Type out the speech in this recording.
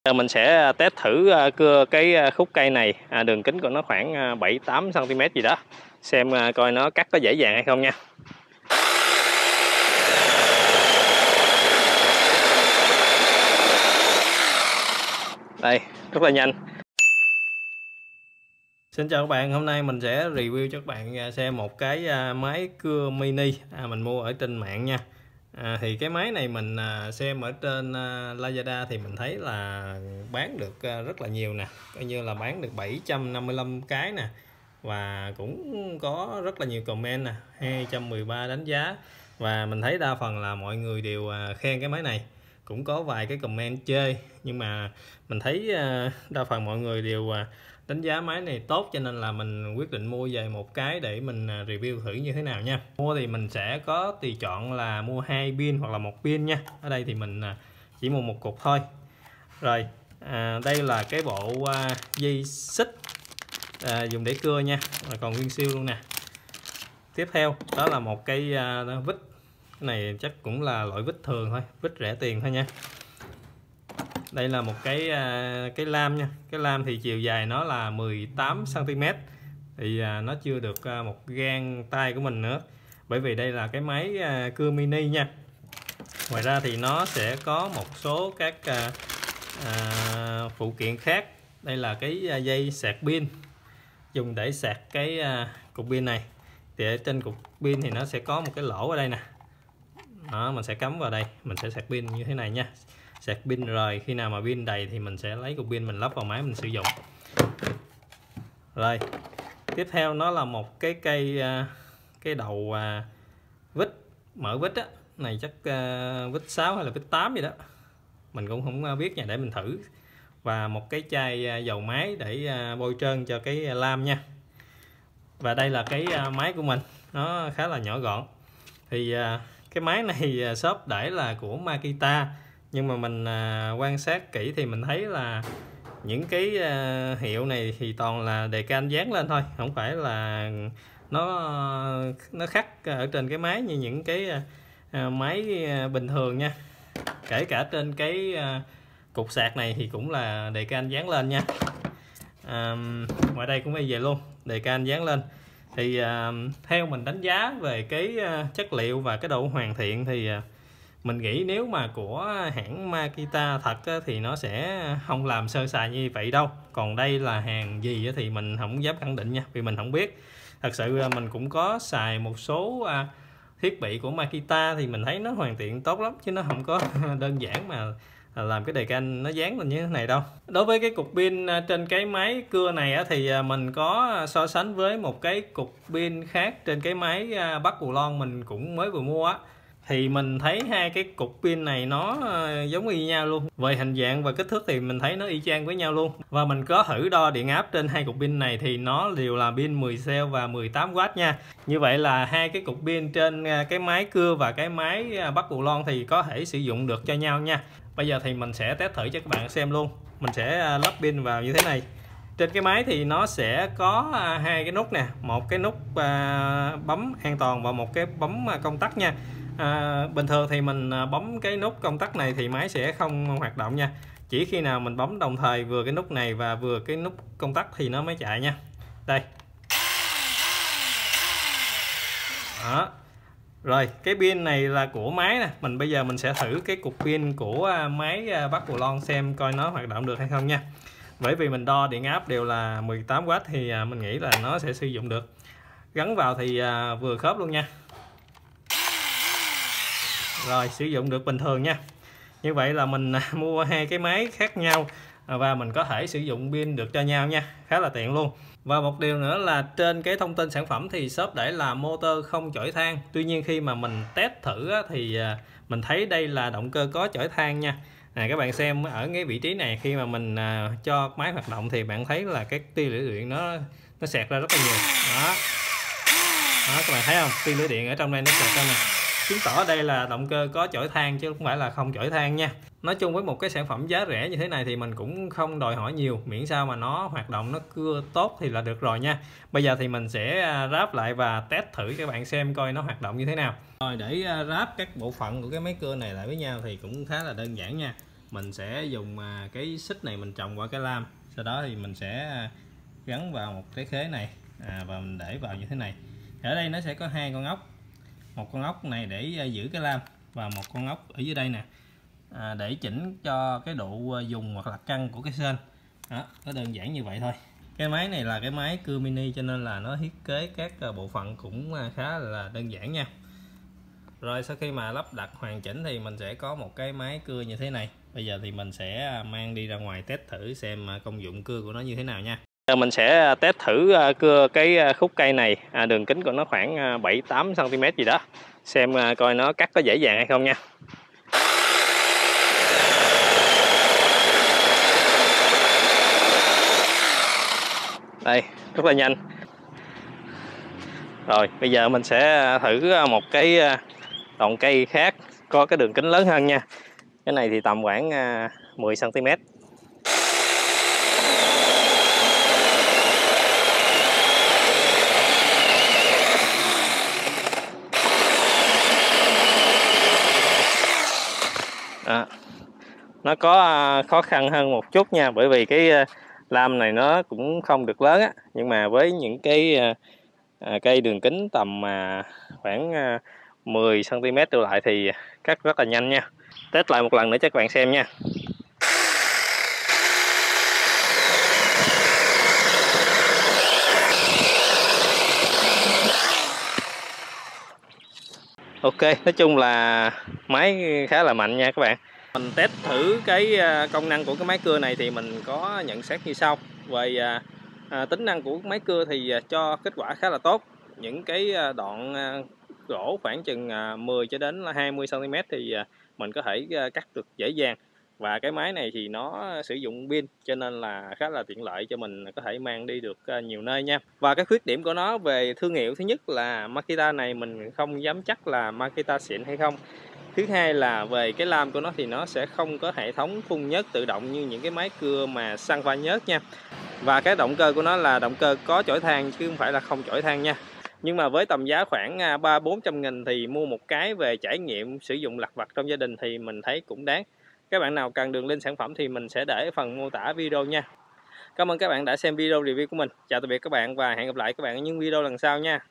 Giờ mình sẽ test thử cưa cái khúc cây này, đường kính của nó khoảng 7-8 cm gì đó, xem coi nó cắt có dễ dàng hay không nha. Đây, rất là nhanh. Xin chào các bạn, hôm nay mình sẽ review cho các bạn xem một cái máy cưa mini mình mua ở trên mạng nha. Thì cái máy này mình xem ở trên Lazada thì mình thấy là bán được rất là nhiều nè, coi như là bán được 755 cái nè, và cũng có rất là nhiều comment nè, 213 đánh giá, và mình thấy đa phần là mọi người đều khen cái máy này. Cũng có vài cái comment chê, nhưng mà mình thấy đa phần mọi người đều đánh giá máy này tốt, cho nên là mình quyết định mua về một cái để mình review thử như thế nào nha. Mua thì mình sẽ có tùy chọn là mua 2 pin hoặc là 1 pin nha. Ở đây thì mình chỉ mua một cục thôi. Rồi đây là cái bộ dây xích dùng để cưa nha, rồi còn nguyên siêu luôn nè. Tiếp theo đó là một cái vít. Cái này chắc cũng là loại vít thường thôi, vít rẻ tiền thôi nha. Đây là một cái lam nha. Cái lam thì chiều dài nó là 18 cm, thì nó chưa được một gang tay của mình nữa, bởi vì đây là cái máy cưa mini nha. Ngoài ra thì nó sẽ có một số các phụ kiện khác. Đây là cái dây sạc pin dùng để sạc cái cục pin này. Thì ở trên cục pin thì nó sẽ có một cái lỗ ở đây nè. Đó, mình sẽ cắm vào đây, mình sẽ sạc pin như thế này nha. Sạc pin rồi khi nào mà pin đầy thì mình sẽ lấy cục pin mình lắp vào máy mình sử dụng. Rồi tiếp theo nó là một cái cây cái đầu vít, mở vít á, này chắc vít 6 hay là vít 8 gì đó, mình cũng không biết nha, để mình thử. Và một cái chai dầu máy để bôi trơn cho cái lam nha. Và đây là cái máy của mình, nó khá là nhỏ gọn. Thì cái máy này shop để là của Makita, nhưng mà mình quan sát kỹ thì mình thấy là những cái hiệu này thì toàn là đề can dán lên thôi, không phải là nó khắc ở trên cái máy như những cái máy bình thường nha. Kể cả trên cái cục sạc này thì cũng là đề can dán lên nha. Ngoài đây cũng y vậy luôn, đề can dán lên. Thì theo mình đánh giá về cái chất liệu và cái độ hoàn thiện thì mình nghĩ nếu mà của hãng Makita thật thì nó sẽ không làm sơ sài như vậy đâu. Còn đây là hàng gì thì mình không dám khẳng định nha, vì mình không biết. Thật sự mình cũng có xài một số thiết bị của Makita thì mình thấy nó hoàn thiện tốt lắm, chứ nó không có đơn giản mà làm cái đề can nó dán lên như thế này đâu. Đối với cái cục pin trên cái máy cưa này thì mình có so sánh với một cái cục pin khác trên cái máy Bắc Cù Lon mình cũng mới vừa mua á, thì mình thấy hai cái cục pin này nó giống y nhau luôn. Về hình dạng và kích thước thì mình thấy nó y chang với nhau luôn. Và mình có thử đo điện áp trên hai cục pin này thì nó đều là pin 10 cell và 18W nha. Như vậy là hai cái cục pin trên cái máy cưa và cái máy Bắc Cù Lon thì có thể sử dụng được cho nhau nha. Bây giờ thì mình sẽ test thử cho các bạn xem luôn. Mình sẽ lắp pin vào như thế này. Trên cái máy thì nó sẽ có hai cái nút nè, một cái nút bấm an toàn và một cái bấm công tắc nha. Bình thường thì mình bấm cái nút công tắc này thì máy sẽ không hoạt động nha. Chỉ khi nào mình bấm đồng thời vừa cái nút này và vừa cái nút công tắc thì nó mới chạy nha. Đây. Đó. Rồi cái pin này là của máy nè. Bây giờ mình sẽ thử cái cục pin của máy Bắc Cù Lon xem coi nó hoạt động được hay không nha. Bởi vì mình đo điện áp đều là 18W thì mình nghĩ là nó sẽ sử dụng được. Gắn vào thì vừa khớp luôn nha. Rồi sử dụng được bình thường nha. Như vậy là mình mua hai cái máy khác nhau và mình có thể sử dụng pin được cho nhau nha, khá là tiện luôn. Và một điều nữa là trên cái thông tin sản phẩm thì shop để là motor không chổi than. Tuy nhiên khi mà mình test thử thì mình thấy đây là động cơ có chổi than nha. Các bạn xem ở cái vị trí này, khi mà mình cho máy hoạt động thì bạn thấy là cái tia lửa điện nó xẹt ra rất là nhiều. Đó. Đó, các bạn thấy không? Tia lửa điện ở trong đây nó xẹt ra nè, chứng tỏ đây là động cơ có chổi than chứ không phải là không chổi than nha. Nói chung với một cái sản phẩm giá rẻ như thế này thì mình cũng không đòi hỏi nhiều, miễn sao mà nó hoạt động, nó cưa tốt thì là được rồi nha. Bây giờ thì mình sẽ ráp lại và test thử các bạn xem coi nó hoạt động như thế nào. Rồi để ráp các bộ phận của cái máy cưa này lại với nhau thì cũng khá là đơn giản nha. mình sẽ dùng cái xích này mình trồng qua cái lam, sau đó thì mình sẽ gắn vào một cái khế này và mình để vào như thế này. Ở đây nó sẽ có hai con ốc, một con ốc này để giữ cái lam và một con ốc ở dưới đây nè để chỉnh cho cái độ dùng hoặc là căng của cái sên. Đó, nó đơn giản như vậy thôi. Cái máy này là cái máy cưa mini cho nên là nó thiết kế các bộ phận cũng khá là đơn giản nha. Rồi sau khi mà lắp đặt hoàn chỉnh thì mình sẽ có một cái máy cưa như thế này. Bây giờ thì mình sẽ mang đi ra ngoài test thử xem công dụng cưa của nó như thế nào nha. Mình sẽ test thử cưa cái khúc cây này, đường kính của nó khoảng 7-8 cm gì đó, xem coi nó cắt có dễ dàng hay không nha. Đây, rất là nhanh. Rồi bây giờ mình sẽ thử một cái đoạn cây khác có cái đường kính lớn hơn nha. Cái này thì tầm khoảng 10 cm. Nó có khó khăn hơn một chút nha, bởi vì cái lam này nó cũng không được lớn á, nhưng mà với những cái cây đường kính tầm khoảng 10 cm trở lại thì cắt rất là nhanh nha. Test lại một lần nữa cho các bạn xem nha. Ok, nói chung là máy khá là mạnh nha các bạn. Mình test thử cái công năng của cái máy cưa này thì mình có nhận xét như sau. Về tính năng của máy cưa thì cho kết quả khá là tốt. Những cái đoạn gỗ khoảng chừng 10 cho đến 20 cm thì mình có thể cắt được dễ dàng. Và cái máy này thì nó sử dụng pin cho nên là khá là tiện lợi cho mình có thể mang đi được nhiều nơi nha. Và cái khuyết điểm của nó về thương hiệu, thứ nhất là Makita này mình không dám chắc là Makita xịn hay không. Thứ hai là về cái lam của nó thì nó sẽ không có hệ thống phun nhớt tự động như những cái máy cưa mà xăng pha nhớt nha. Và cái động cơ của nó là động cơ có chổi than chứ không phải là không chổi than nha. Nhưng mà với tầm giá khoảng 300-400 nghìn thì mua một cái về trải nghiệm sử dụng lặt vặt trong gia đình thì mình thấy cũng đáng. Các bạn nào cần đường link sản phẩm thì mình sẽ để ở phần mô tả video nha. Cảm ơn các bạn đã xem video review của mình. Chào tạm biệt các bạn và hẹn gặp lại các bạn ở những video lần sau nha.